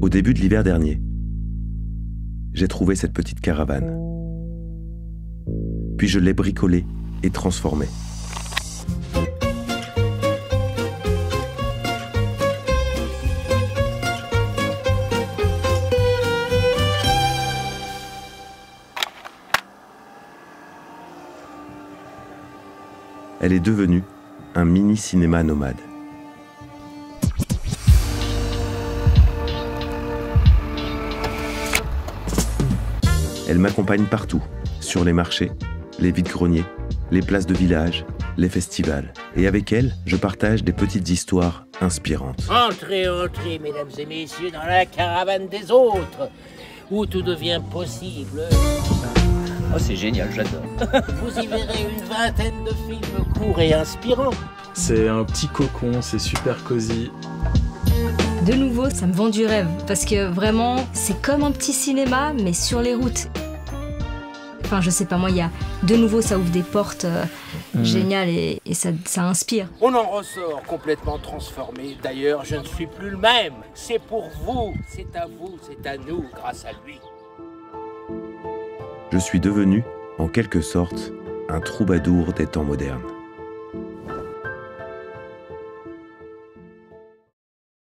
Au début de l'hiver dernier, j'ai trouvé cette petite caravane. Puis je l'ai bricolée et transformée. Elle est devenue un mini-cinéma nomade. Elle m'accompagne partout, sur les marchés, les vides-greniers, les places de village, les festivals. Et avec elle, je partage des petites histoires inspirantes. Entrez, entrez, mesdames et messieurs, dans la caravane des autres, où tout devient possible. Oh, c'est génial, j'adore. Vous y verrez une vingtaine de films courts et inspirants. C'est un petit cocon, c'est super cosy. De nouveau, ça me vend du rêve, parce que vraiment, c'est comme un petit cinéma, mais sur les routes. Enfin, je sais pas, moi, de nouveau, ça ouvre des portes géniales et ça inspire. On en ressort complètement transformé. D'ailleurs, je ne suis plus le même. C'est pour vous, c'est à vous, c'est à nous, grâce à lui. Je suis devenu, en quelque sorte, un troubadour des temps modernes.